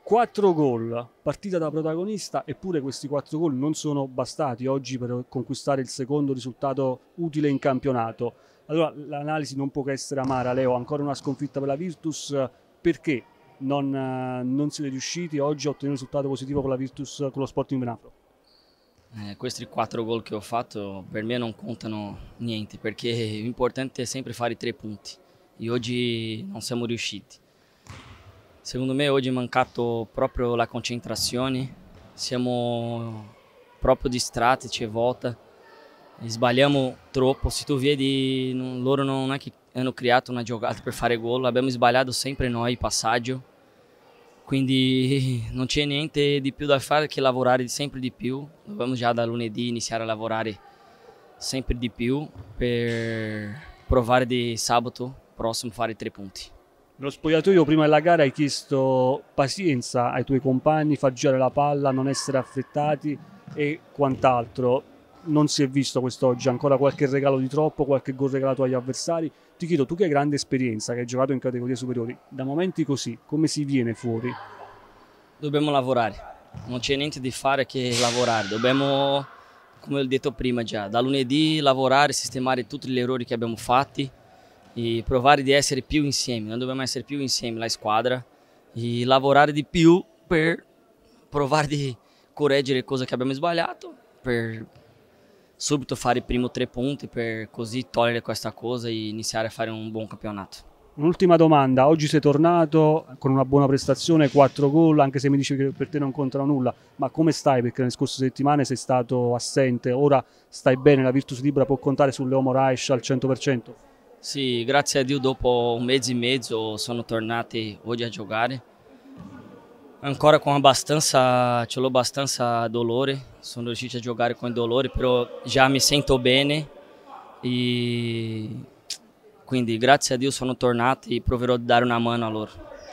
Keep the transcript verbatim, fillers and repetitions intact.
Quattro gol, partita da protagonista, eppure questi quattro gol non sono bastati oggi per conquistare il secondo risultato utile in campionato. Allora l'analisi non può che essere amara, Leo, ancora una sconfitta per la Virtus, perché non, eh, non siete riusciti oggi a ottenere un risultato positivo con la Virtus, con lo Sporting Benafro? Eh, questi quattro gol che ho fatto per me non contano niente, perché l'importante è sempre fare i tre punti e oggi non siamo riusciti. Secondo me oggi è mancato proprio la concentrazione, siamo proprio distratti c'è volta, sbagliamo troppo. Se tu vedi, non- loro non è che hanno creato una giocata per fare gol, abbiamo sbagliato sempre noi il passaggio, quindi non c'è niente di più da fare che lavorare sempre di più. Dobbiamo già da lunedì iniziare a lavorare sempre di più per provare di sabato prossimo fare tre punti. Nello spogliatoio prima della gara hai chiesto pazienza ai tuoi compagni, far girare la palla, non essere affrettati e quant'altro. Non si è visto quest'oggi, ancora qualche regalo di troppo, qualche gol regalato agli avversari. Ti chiedo, tu che hai grande esperienza, che hai giocato in categorie superiori, da momenti così, come si viene fuori? Dobbiamo lavorare, non c'è niente di fare che lavorare, dobbiamo, come ho detto prima già, da lunedì lavorare, sistemare tutti gli errori che abbiamo fatti e provare di essere più insieme, noi dobbiamo essere più insieme la squadra e lavorare di più per provare di correggere cose che abbiamo sbagliato, per subito fare i primi tre punti, per così togliere questa cosa e iniziare a fare un buon campionato. Un'ultima domanda, oggi sei tornato con una buona prestazione, quattro gol, anche se mi dici che per te non contano nulla, ma come stai? Perché nelle scorse settimane sei stato assente, ora stai bene, la Virtus Libra può contare su Leo Moraes al cento per cento? Sì, grazie a Dio dopo un mese e mezzo sono tornati oggi a giocare. Ancora con abbastanza, ce l'ho abbastanza dolore, sono riuscito a giocare con dolore, però già mi sento bene e quindi grazie a Dio sono tornato e proverò a dare una mano a loro.